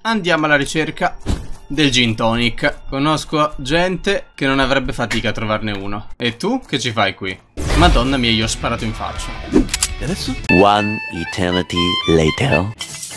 andiamo alla ricerca del gin tonic. Conosco gente che non avrebbe fatica a trovarne uno. E tu che ci fai qui? Madonna mia, io ho sparato in faccia. E adesso? One eternity later.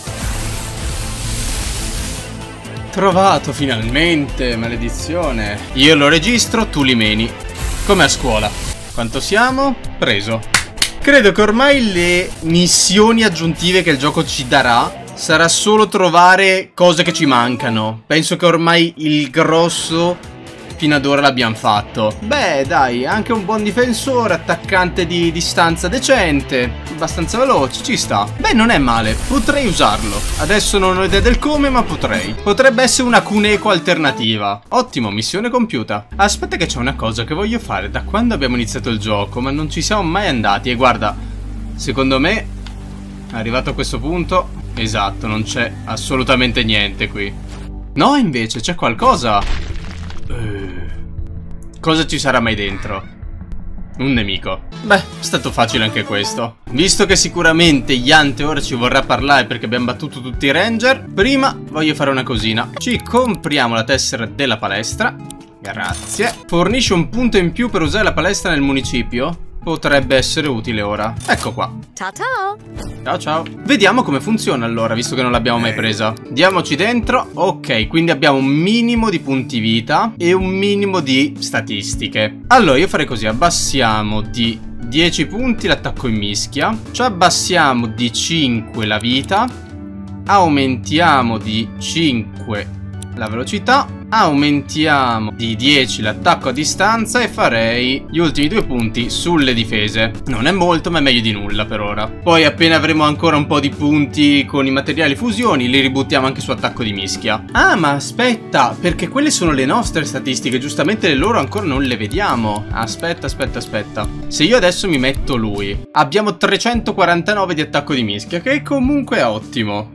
Trovato finalmente, maledizione. Io lo registro, tu li meni. Come a scuola. Quanto siamo? Preso. Credo che ormai le missioni aggiuntive che il gioco ci darà sarà solo trovare cose che ci mancano. Penso che ormai il grosso fino ad ora l'abbiamo fatto. Beh, dai, anche un buon difensore, attaccante di distanza decente, abbastanza veloce, ci sta. Beh, non è male, potrei usarlo. Adesso non ho idea del come, ma potrei. Potrebbe essere una Kuneko alternativa. Ottimo, missione compiuta. Aspetta che c'è una cosa che voglio fare da quando abbiamo iniziato il gioco, ma non ci siamo mai andati. E guarda, secondo me, arrivato a questo punto, esatto, non c'è assolutamente niente qui. No, invece, c'è qualcosa. Cosa ci sarà mai dentro? Un nemico. Beh, è stato facile anche questo. Visto che sicuramente Yante ora ci vorrà parlare perché abbiamo battuto tutti i ranger, prima voglio fare una cosina. Ci compriamo la tessera della palestra. Grazie. Fornisce un punto in più per usare la palestra nel municipio. Potrebbe essere utile ora. Ecco qua. Ciao ciao. Ciao ciao. Vediamo come funziona allora, visto che non l'abbiamo mai presa. Diamoci dentro. Ok, quindi abbiamo un minimo di punti vita e un minimo di statistiche. Allora io farei così. Abbassiamo di 10 punti l'attacco in mischia. Ci abbassiamo di 5 la vita. Aumentiamo di 5 la velocità. Aumentiamo di 10 l'attacco a distanza e farei gli ultimi 2 punti sulle difese. Non è molto, ma è meglio di nulla per ora. Poi appena avremo ancora un po' di punti con i materiali fusioni, li ributtiamo anche su attacco di mischia. Ah, ma aspetta, perché quelle sono le nostre statistiche, giustamente le loro ancora non le vediamo. Aspetta. Se io adesso mi metto lui, abbiamo 349 di attacco di mischia, che comunque è ottimo.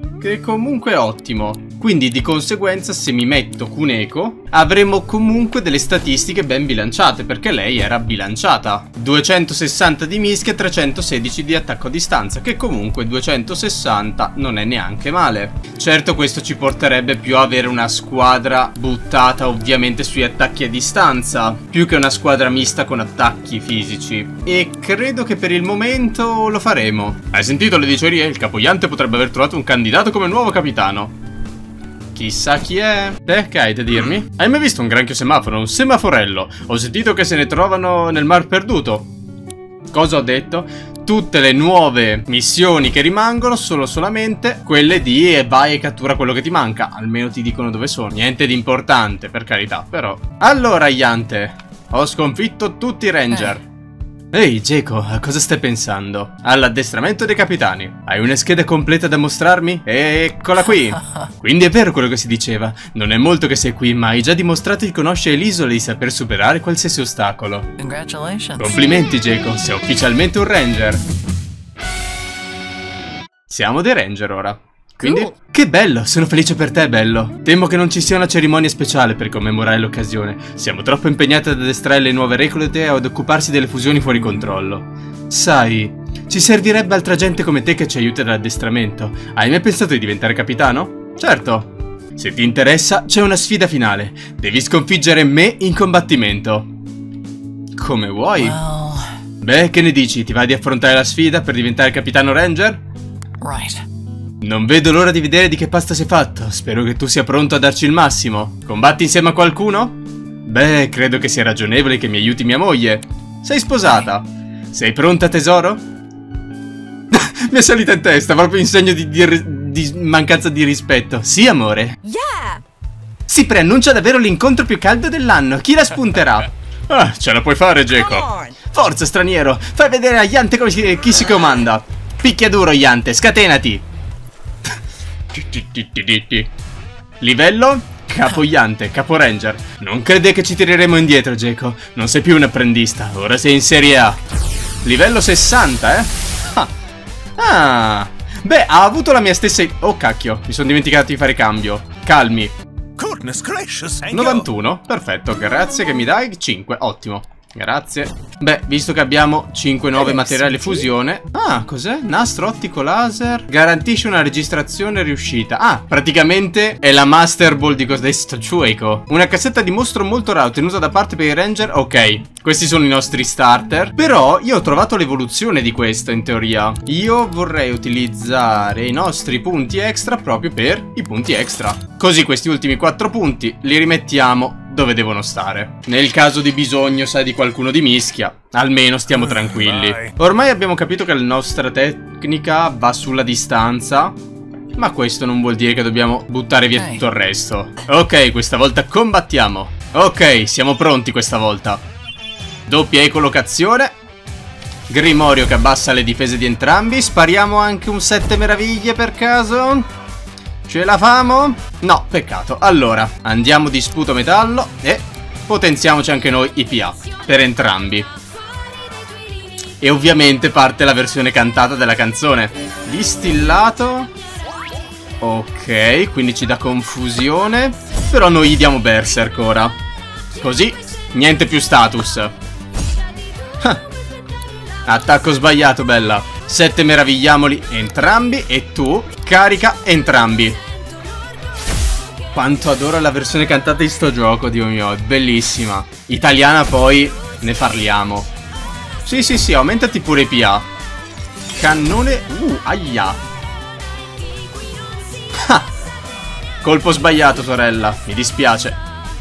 Quindi di conseguenza se mi metto Kuneko avremo comunque delle statistiche ben bilanciate, perché lei era bilanciata. 260 di mischia e 316 di attacco a distanza, che comunque 260 non è neanche male. Certo, questo ci porterebbe più a avere una squadra buttata ovviamente sui attacchi a distanza, più che una squadra mista con attacchi fisici. E credo che per il momento lo faremo. Hai sentito le dicerie? Il capo Yante potrebbe aver trovato un candidato come nuovo capitano. Chissà chi è. Te, che hai da dirmi? Hai mai visto un granchio semaforo? Un semaforello. Ho sentito che se ne trovano nel mar perduto. Cosa ho detto? Tutte le nuove missioni che rimangono sono solamente quelle di vai e cattura quello che ti manca. Almeno ti dicono dove sono. Niente di importante, per carità, però. Allora, Yante, ho sconfitto tutti i ranger. Ehi, Jaco, a cosa stai pensando? All'addestramento dei capitani. Hai una scheda completa da mostrarmi? Eccola qui. Quindi è vero quello che si diceva. Non è molto che sei qui, ma hai già dimostrato di conoscere l'isola e di saper superare qualsiasi ostacolo. Congratulations. Complimenti, Jaco, sei ufficialmente un ranger. Siamo dei ranger ora. Quindi, che bello, sono felice per te, bello. Temo che non ci sia una cerimonia speciale per commemorare l'occasione. Siamo troppo impegnati ad addestrare le nuove reclute e ad occuparsi delle fusioni fuori controllo. Sai, ci servirebbe altra gente come te che ci aiuta nell'addestramento. Hai mai pensato di diventare capitano? Certo. Se ti interessa, c'è una sfida finale. Devi sconfiggere me in combattimento. Come vuoi. Beh, che ne dici? Ti va di affrontare la sfida per diventare capitano ranger? Right. Non vedo l'ora di vedere di che pasta sei fatto. Spero che tu sia pronto a darci il massimo. Combatti insieme a qualcuno? Beh, credo che sia ragionevole che mi aiuti mia moglie. Sei sposata? Sei pronta, tesoro? Mi è salita in testa, proprio in segno di mancanza di rispetto. Sì, amore. Yeah! Si preannuncia davvero l'incontro più caldo dell'anno. Chi la spunterà? Ah, ce la puoi fare, Jaco. Forza, straniero. Fai vedere a Yante chi si comanda. Picchia duro, Yante, scatenati. Livello? Capo Yante, capo ranger. Non crede che ci tireremo indietro, Jaco. Non sei più un apprendista, ora sei in serie A. Livello 60, eh? Ah. Beh, ha avuto la mia stessa... Oh cacchio, mi sono dimenticato di fare cambio. Calmi. 91, perfetto, grazie che mi dai 5, ottimo. Grazie. Beh, visto che abbiamo 5-9 materiali fusione. Ah, cos'è? Nastro ottico laser. Garantisce una registrazione riuscita. Ah, praticamente è la Master Ball di questo Chueiko. Una cassetta di mostro molto rara ottenuta da parte per i ranger. Ok, questi sono i nostri starter. Però io ho trovato l'evoluzione di questo in teoria. Io vorrei utilizzare i nostri punti extra proprio per i punti extra. Così questi ultimi 4 punti li rimettiamo dove devono stare. Nel caso di bisogno, sai, di qualcuno di mischia, almeno stiamo tranquilli. Ormai abbiamo capito che la nostra tecnica va sulla distanza, ma questo non vuol dire che dobbiamo buttare via tutto il resto. Ok, questa volta combattiamo. Ok, siamo pronti questa volta. Doppia ecolocazione. Grimorio che abbassa le difese di entrambi. Spariamo anche un 7 meraviglie per caso. Ce la famo? No, peccato. Allora, andiamo di sputo metallo e potenziamoci anche noi i PA per entrambi. E ovviamente parte la versione cantata della canzone. Distillato. Ok, quindi ci dà confusione. Però noi gli diamo Berserk ora. Così, niente più status. Attacco sbagliato, bella. 7 meravigliamoli entrambi. E tu carica entrambi. Quanto adoro la versione cantata di sto gioco, Dio mio, è bellissima. Italiana poi ne parliamo. Sì, aumentati pure i PA. Cannone. Aia. Ah. Colpo sbagliato, sorella, mi dispiace.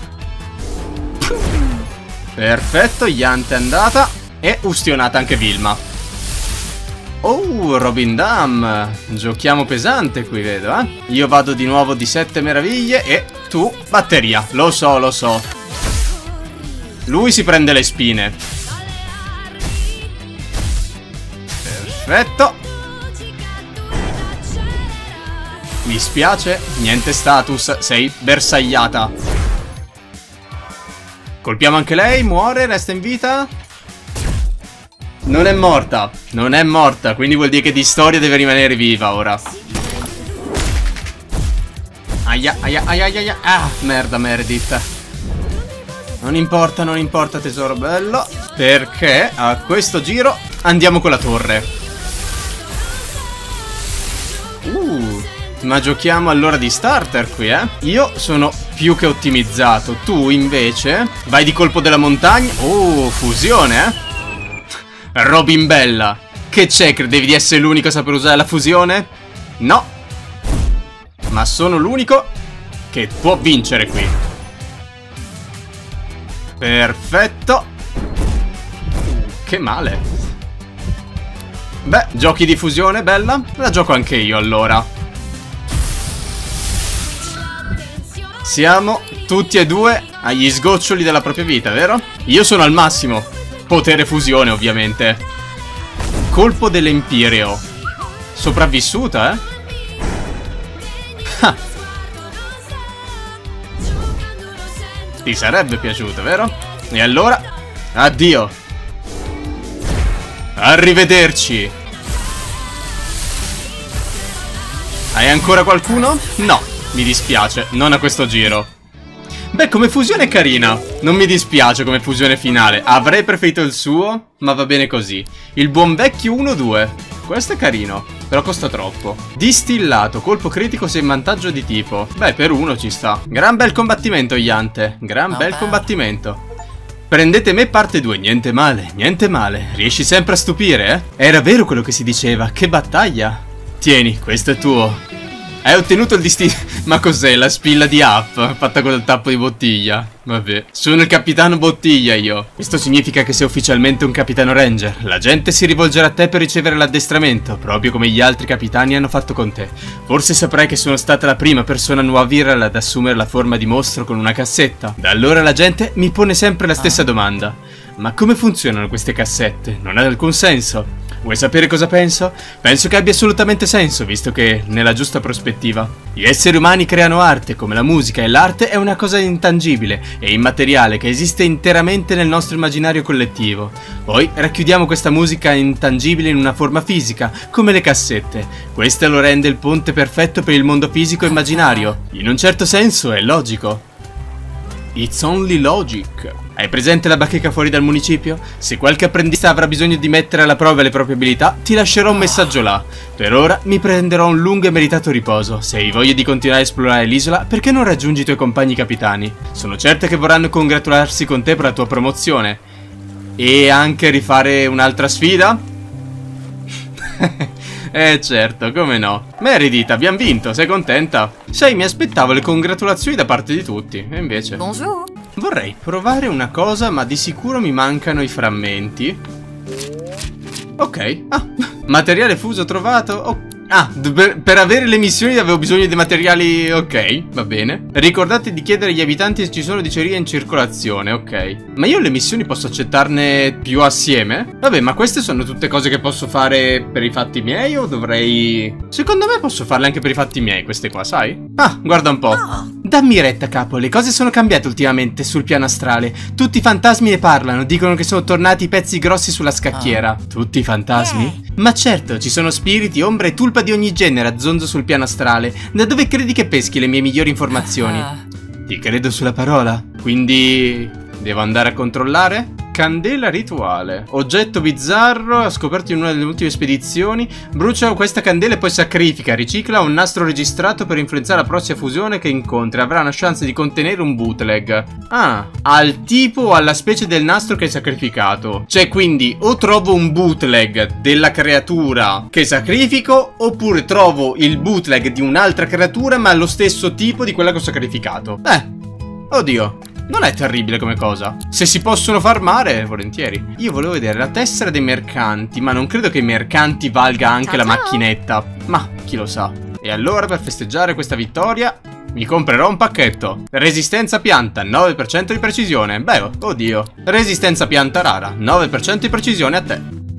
Perfetto, Yante è andata. E ustionata anche Vilma. Oh, Robin Dam. Giochiamo pesante qui, vedo, eh. Io vado di nuovo di 7 meraviglie e tu batteria. Lo so. Lui si prende le spine. Perfetto. Mi spiace, niente status, sei bersagliata. Colpiamo anche lei, muore, resta in vita. Non è morta, quindi vuol dire che di storia deve rimanere viva ora. Aia. Ah, merda, Meredith. Non importa, tesoro bello. Perché a questo giro andiamo con la torre. Ma giochiamo allora di starter qui, eh. Io sono più che ottimizzato. Tu invece vai di colpo della montagna. Oh, fusione, eh. Robin bella. Che c'è? Credevi di essere l'unico a saper usare la fusione? No. Ma sono l'unico che può vincere qui. Perfetto. Che male. Beh, giochi di fusione, bella? La gioco anche io allora. Siamo tutti e due agli sgoccioli della propria vita, vero? Io sono al massimo. Potere fusione, ovviamente. Colpo dell'Empireo. Sopravvissuta, eh? Ah. Ti sarebbe piaciuto, vero? E allora, addio. Arrivederci. Hai ancora qualcuno? No, mi dispiace, non a questo giro. Beh, come fusione è carina. Non mi dispiace come fusione finale. Avrei preferito il suo, ma va bene così. Il buon vecchio 1-2. Questo è carino, però costa troppo. Distillato, colpo critico se in vantaggio di tipo. Beh, per uno ci sta. Gran bel combattimento, Yante. Gran bel combattimento. Prendete me parte 2. Niente male. Riesci sempre a stupire, eh? Era vero quello che si diceva. Che battaglia. Tieni, questo è tuo. Hai ottenuto il destino. Ma cos'è? La spilla di Up fatta con il tappo di bottiglia? Vabbè. Sono il capitano bottiglia io. Questo significa che sei ufficialmente un capitano ranger. La gente si rivolgerà a te per ricevere l'addestramento, proprio come gli altri capitani hanno fatto con te. Forse saprai che sono stata la prima persona nuova Viral ad assumere la forma di mostro con una cassetta. Da allora la gente mi pone sempre la stessa domanda. Ma come funzionano queste cassette? Non ha alcun senso. Vuoi sapere cosa penso? Penso che abbia assolutamente senso, visto che nella giusta prospettiva. Gli esseri umani creano arte, come la musica, e l'arte è una cosa intangibile e immateriale che esiste interamente nel nostro immaginario collettivo. Poi racchiudiamo questa musica intangibile in una forma fisica, come le cassette. Questo lo rende il ponte perfetto per il mondo fisico immaginario. In un certo senso è logico. It's only logic. Hai presente la bacheca fuori dal municipio? Se qualche apprendista avrà bisogno di mettere alla prova le proprie abilità, ti lascerò un messaggio là. Per ora mi prenderò un lungo e meritato riposo. Se hai voglia di continuare a esplorare l'isola, perché non raggiungi i tuoi compagni capitani? Sono certa che vorranno congratularsi con te per la tua promozione. E anche rifare un'altra sfida? Certo, come no. Meredith, abbiamo vinto, sei contenta? Sai, mi aspettavo le congratulazioni da parte di tutti, e invece... Bonjour. Vorrei provare una cosa, ma di sicuro mi mancano i frammenti. Ok. Ah, materiale fuso trovato. Oh. Ah, per avere le missioni avevo bisogno di materiali... Ok, va bene. Ricordate di chiedere agli abitanti se ci sono dicerie in circolazione, ok. Ma io le missioni posso accettarne più assieme? Vabbè, ma queste sono tutte cose che posso fare per i fatti miei o dovrei... Secondo me posso farle anche per i fatti miei queste qua, sai? Ah, guarda un po'. Dammi retta, capo, le cose sono cambiate ultimamente sul piano astrale. Tutti i fantasmi ne parlano, dicono che sono tornati i pezzi grossi sulla scacchiera. Tutti i fantasmi? Ma certo, ci sono spiriti, ombre e tulpa di ogni genere a zonzo sul piano astrale. Da dove credi che peschi le mie migliori informazioni? Ti credo sulla parola. Quindi... devo andare a controllare? Candela rituale. Oggetto bizzarro, ha scoperto in una delle ultime spedizioni. Brucia questa candela e poi sacrifica. Ricicla un nastro registrato per influenzare la prossima fusione che incontri. Avrà una chance di contenere un bootleg. Ah, al tipo o alla specie del nastro che hai sacrificato. Cioè, quindi, o trovo un bootleg della creatura che sacrifico, oppure trovo il bootleg di un'altra creatura ma allo stesso tipo di quella che ho sacrificato. Oddio. Non è terribile come cosa. Se si possono farmare, volentieri. Io volevo vedere la tessera dei mercanti, ma non credo che i mercanti valga anche la macchinetta. Ma chi lo sa. E allora, per festeggiare questa vittoria, mi comprerò un pacchetto. Resistenza pianta, 9% di precisione. Beh, oddio. Resistenza pianta rara, 9% di precisione a te.